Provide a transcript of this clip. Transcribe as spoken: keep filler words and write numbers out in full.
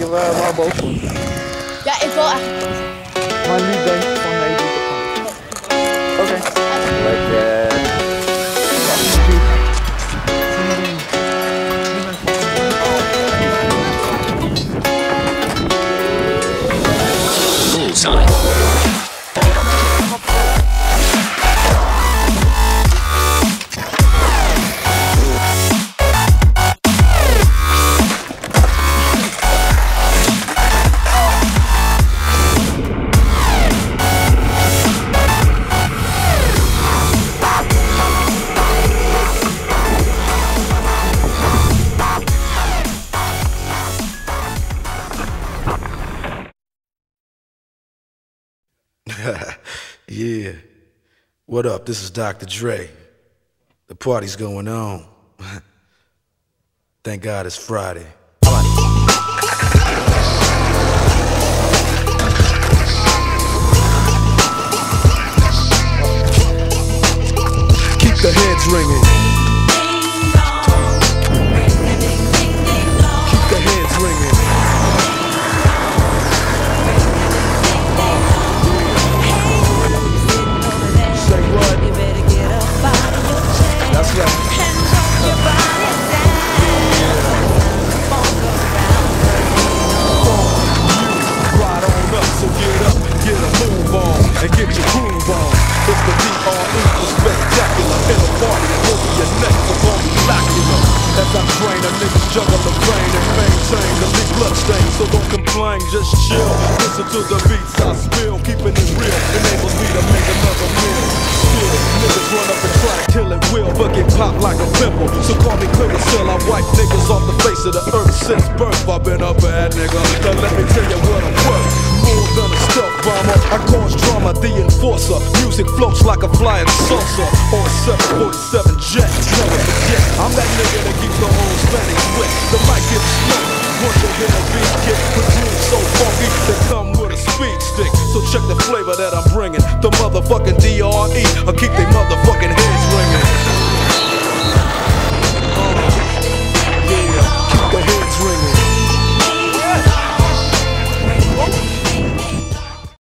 er uh, wel boos voor. Ja, ik wil eigenlijk. Maar nu denk ik van nee, doe het gewoon. Oké. Lekker. Bullseye. Yeah. What up? This is Doctor Dre. The party's going on. Thank God it's Friday. Keep the heads ringing. Keep the heads ringing. That's right. Ride on up, so get up, get a move on, and get your groove on. It's the D R E, the spectacular. In a party, over your neck, we're gonna be locking up. As I train, a niggas juggle the brain and maintain the big bloodstain. So don't complain, just chill. Listen to the beats I spill, keeping it real enables me to make another meal. Still, niggas run up and try to kill it will, but get popped like a pimple. So call me clear still, I wipe niggas off the face of the earth since birth. I've been a bad nigga, now let me tell you what I'm worth. More than a stealth bomber, I cause drama, the enforcer. Music floats like a flying saucer on a seven forty-seven jet. Never forget, I'm that nigga that keeps the whole Spanish wet. The mic gets smoked once you hear a beat kick. With grooves so funky, they come with a speed stick. So check the flavor that I'm bringing. The motherfucking D R E, I keep they